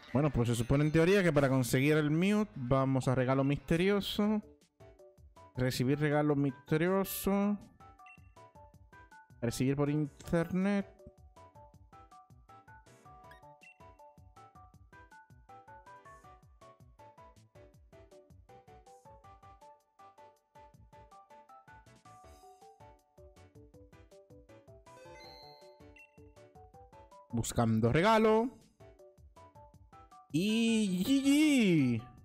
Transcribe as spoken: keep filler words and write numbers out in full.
Bueno, pues se supone en teoría que para conseguir el mute vamos a regalo misterioso. Recibir regalo misterioso. Recibir por internet. Buscando regalo. Y G G.